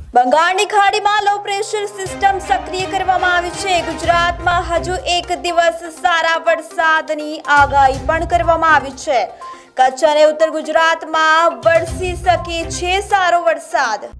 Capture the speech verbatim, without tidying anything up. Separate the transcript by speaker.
Speaker 1: બંગાળની ખાડીમાં low pressure system સક્રિય કરવામાં આવી છે। ગુજરાતમાં હજુ એક દિવસ સારા વરસાદની આગાહી પણ કરવામાં આવી છે। કચ્છ અને ઉત્તર ગુજરાતમાં વરસી શકે છે સારો વરસાદ।